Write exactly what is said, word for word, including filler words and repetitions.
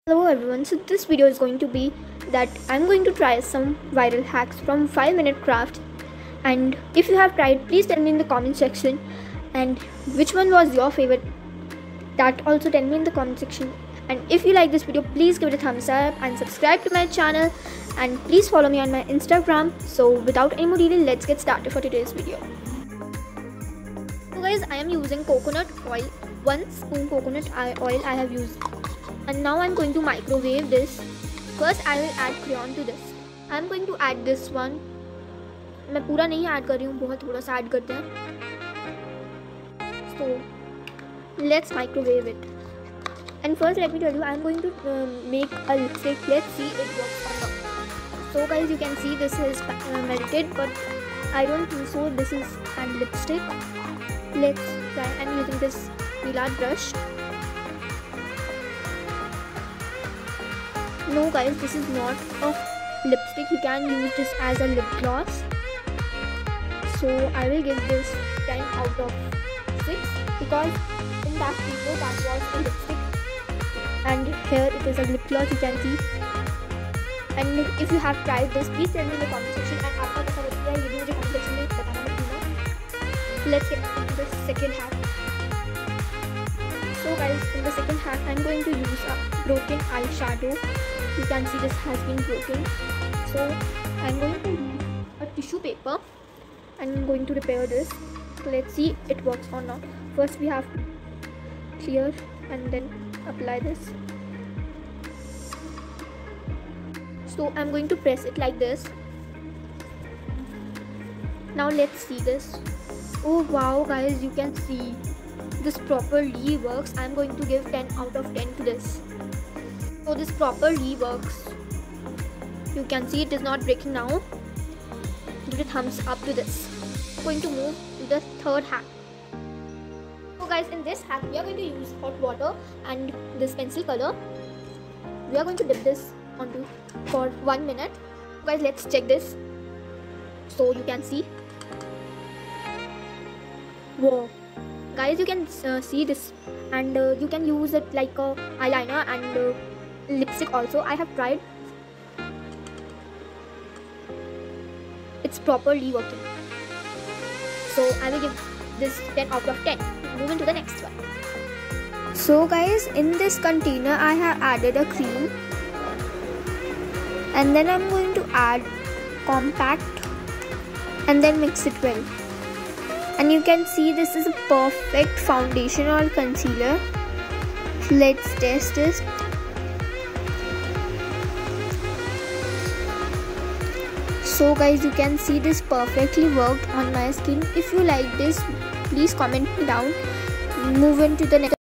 Hello everyone, so this video is going to be that I'm going to try some viral hacks from five minute craft, and if you have tried, please tell me in the comment section, and which one was your favorite, that also tell me in the comment section. And if you like this video, please give it a thumbs up and subscribe to my channel, and please follow me on my Instagram. So without any more delay, let's get started for today's video. So guys, I am using coconut oil, one spoon coconut oil I have used. And now I'm going to microwave this. First I will add crayon to this. I'm going to add this one. मैं पूरा नहीं add कर रही हूँ, बहुत थोड़ा सा add करते हैं. So let's microwave it. And first let me tell you, I'm going to uh, make a lipstick. Let's see it works or not. So guys, you can see this is uh, melted, but I don't think so. This is a lipstick. Let's try. I'm using this Fila brush. No guys, this is not a lipstick. You can use this as a lip gloss. So I will give this ten out of six because in that video that was a lipstick and here it is a lip gloss, you can see. And if you have tried this, please tell me in the comment section. And आपका कैसा लगता है ये भी मुझे comment section में बताना मत भूलना. Let's get into the second hack. So guys, in the second hack I'm going to use a broken eyeshadow. You can see this has been broken. So I'm going to use a tissue paper and I'm going to repair this. So let's see it works or not. First we have to clear and then apply this. So I'm going to press it like this. Now let's see this. Oh wow guys, you can see this properly works. I'm going to give ten out of ten to this. So this properly works. You can see it is not breaking now. Give a thumbs up to this. I'm going to move to the third hack. So guys, in this hack we are going to use hot water and this pencil color. We are going to dip this onto for one minute. Guys, let's check this. So you can see. Whoa. Guys, you can uh, see this, and uh, you can use it like a eyeliner and uh, lipstick also. I have tried. It's properly working. So I will give this ten out of ten. Moving to the next one. So guys, in this container I have added a cream, and then I'm going to add compact and then mix it well. And you can see this is a perfect foundation or concealer. Let's test it. So guys, you can see this perfectly worked on my skin. If you like this, please comment me down. Move into the next.